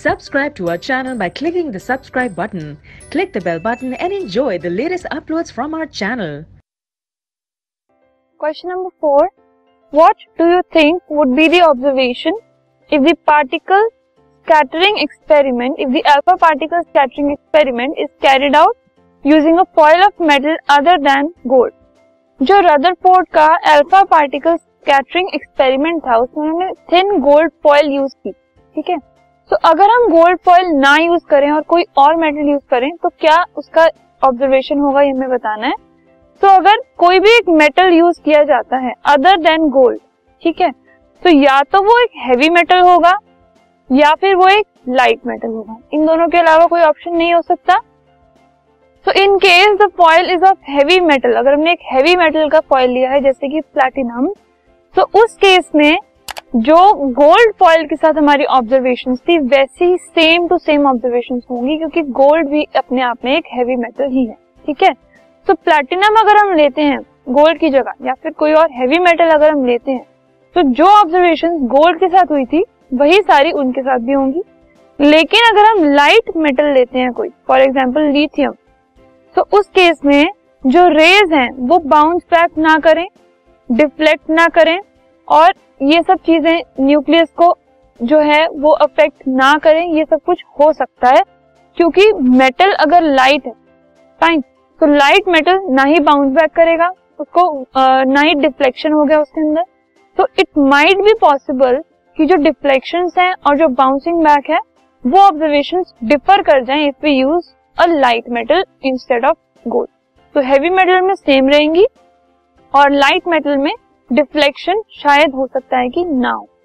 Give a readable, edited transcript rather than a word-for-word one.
Subscribe to our channel by clicking the subscribe button. Click the bell button and enjoy the latest uploads from our channel. Question number 4. What do you think would be the observation if the particle scattering experiment, if the alpha particle scattering experiment is carried out using a foil of metal other than gold? जो Rutherford का alpha particle scattering experiment था उसमें उन्होंने thin gold foil use की, ठीक है। तो अगर हम गोल्ड फॉयल ना यूज करें और कोई और मेटल यूज करें तो क्या उसका ऑब्जर्वेशन होगा, ये हमें बताना है। तो अगर कोई भी एक मेटल यूज किया जाता है अदर देन गोल्ड, ठीक है, तो या तो वो एक हैवी मेटल होगा या फिर वो एक लाइट मेटल होगा, इन दोनों के अलावा कोई ऑप्शन नहीं हो सकता। तो in case the foil is of heavy metal, अगर हमने एक हैवी मेटल का फॉयल लिया है जैसे कि प्लैटिनम, तो उस केस में जो गोल्ड फॉयल के साथ हमारी ऑब्जर्वेशंस थी वैसी सेम टू सेम ऑब्जर्वेशंस होंगी, क्योंकि गोल्ड भी अपने आप में एक हैवी मेटल ही है, ठीक है। तो प्लैटिनम अगर हम लेते हैं गोल्ड की जगह या फिर कोई और हैवी मेटल अगर हम लेते हैं तो जो ऑब्जर्वेशंस गोल्ड के साथ हुई थी वही सारी उनके साथ भी होंगी। लेकिन अगर हम लाइट मेटल लेते हैं कोई, फॉर एग्जाम्पल लिथियम, तो उस केस में जो रेज हैं वो बाउंस बैक ना करें, डिफ्लेक्ट ना करें और ये सब चीजें न्यूक्लियस को जो है वो अफेक्ट ना करें, ये सब कुछ हो सकता है क्योंकि मेटल अगर लाइट है, फाइन, तो लाइट मेटल ना ही बाउंस बैक करेगा, उसको ना ही डिफ्लेक्शन हो गया उसके अंदर। तो इट माइट बी पॉसिबल कि जो डिफ्लेक्शंस हैं और जो बाउंसिंग बैक है वो ऑब्जर्वेशंस डिफर कर जाएं if we use a light metal instead of gold. तो हैवी मेटल में सेम रहेंगी और लाइट मेटल में डिफ्लेक्शन शायद हो सकता है कि ना हो।